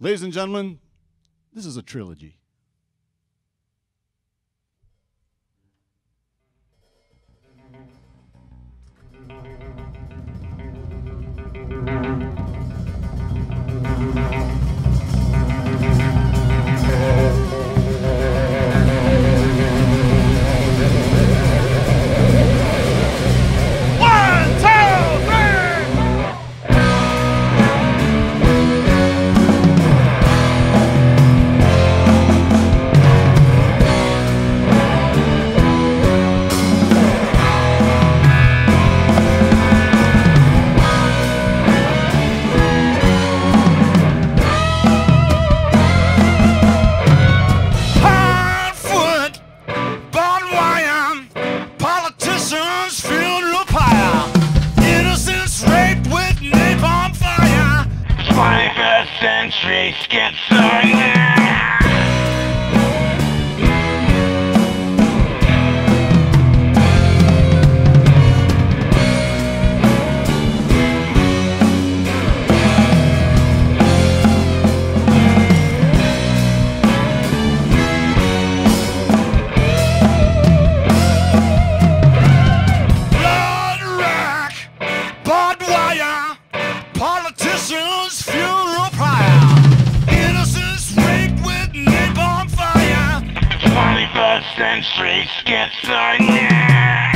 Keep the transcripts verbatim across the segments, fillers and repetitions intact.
Ladies and gentlemen, this is a trilogy. Century Schizoid Man. Blood rack, barbed wire, politicians, funeral pyre, innocents raped with napalm fire. twenty-first century Schizoid Man.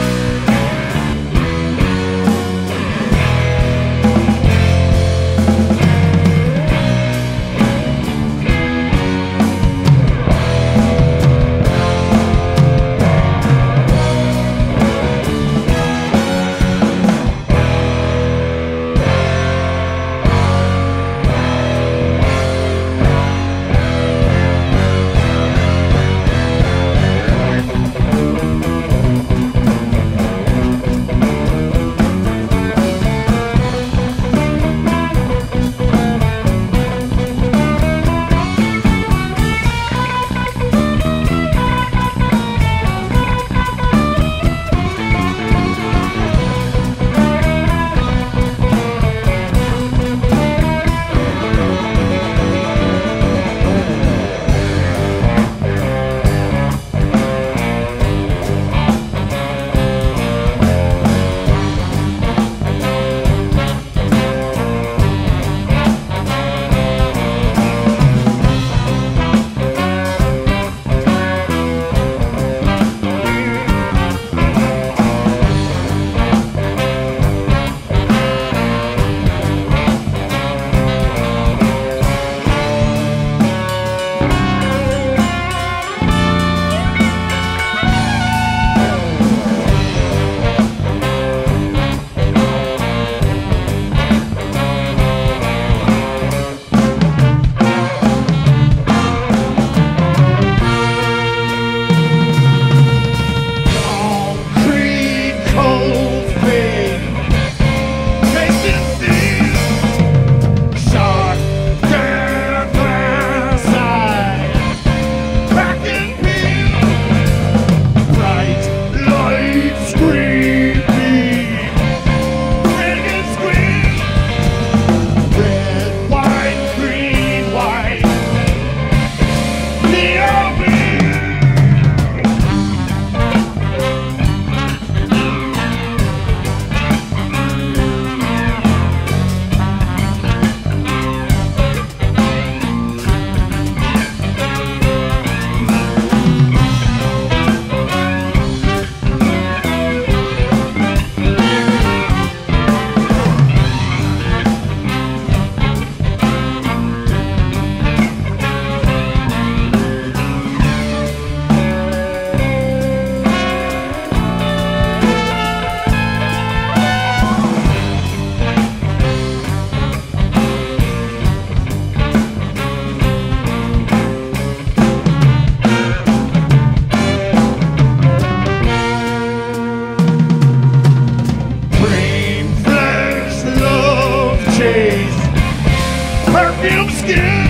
Perfume skin,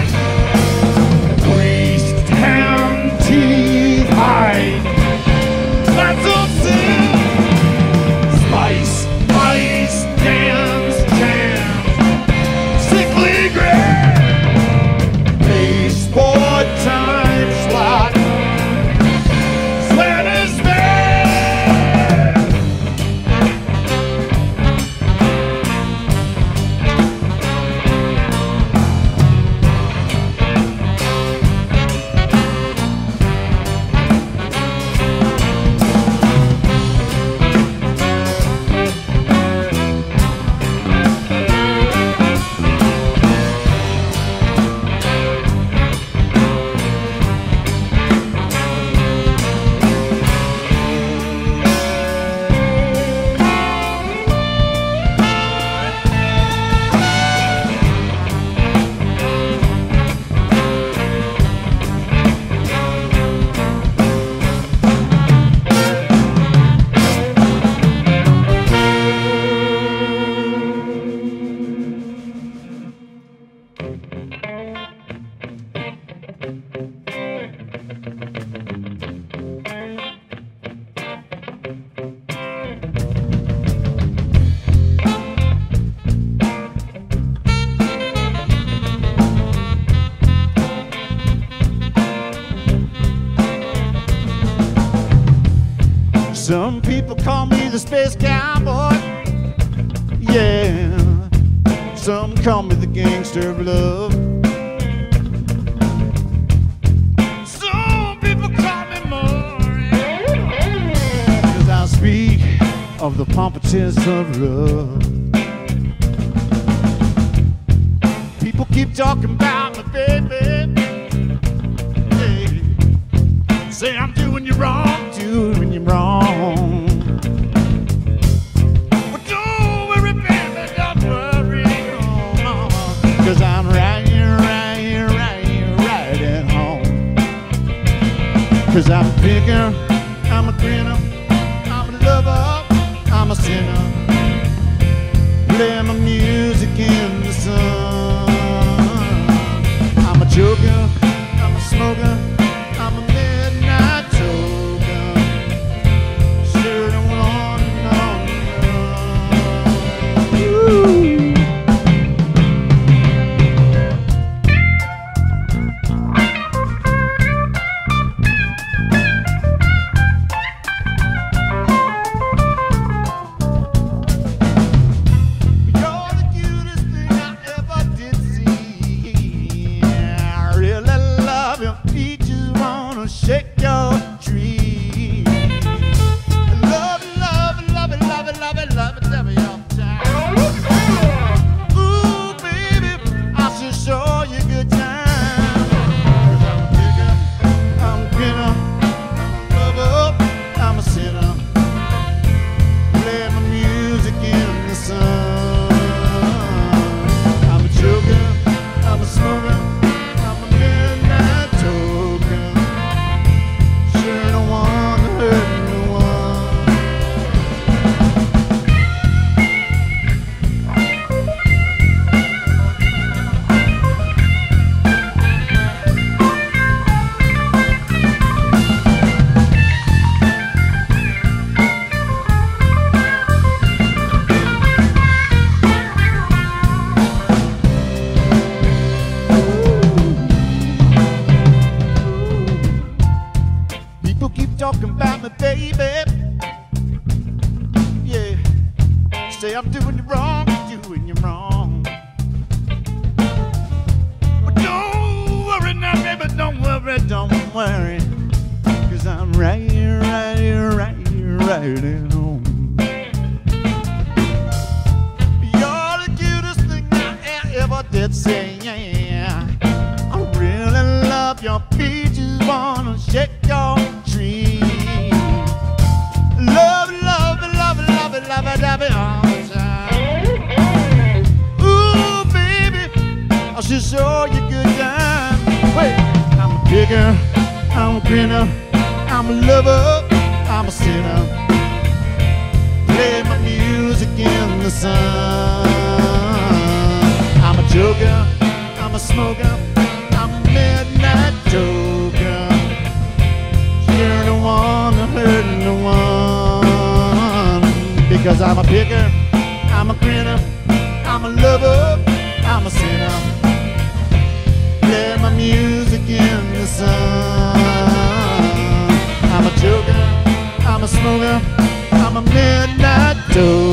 greased ham, teeth, hide, that's of sin. Spice, mice, dance, jam, sickly gray. the space cowboy. Yeah, some call me the gangster of love. Some people call me Maury. Cause I speak of the pompous of love. People keep talking about me, baby. Yeah. Say I'm doing you wrong, doing you wrong. But don't worry, baby, don't worry, oh, mama. Cause I'm right here, right here, right here, right at home. Cause I'm a picker, I'm a grinner, I'm a lover, I'm a sinner. Play my music in the sun. I'm a joker, I'm a smoker, I'm a midnight toker. Sure don't want to know. Ooh. Shake your tree. Love it, love it, love it, love it, love it, love it, love it all the time. Ooh, baby, I should show you a good time. Cause I'm a picker, I'm a grinner, I'm a lover, I'm a sinner. Play my music in the sun. I'm a joker, I'm a smoker, I'm a midnight toker. Sure don't want to hurt no one. People keep talking about me, baby. Yeah, say I'm doing you wrong, doing you wrong. But don't worry now, baby, don't worry, don't Don't worry, cause I'm right here, right here, right here, right at home. You're the cutest thing I ever did say, yeah. I really love your peaches, wanna shake your tree. Love it, love it, love it, love it, love it, love it all the time. Ooh, baby, I should show you a good time. Wait, I'm a picker, I'm a grinner, I'm a lover, I'm a sinner. Play my music in the sun. I'm a joker, I'm a smoker, I'm a midnight joker. Sure don't wanna hurt no one. Because I'm a picker, I'm a grinner, I'm a lover, I'm a sinner. Play my music in the sun. I'm a joker, I'm a smoker, I'm a midnight toker.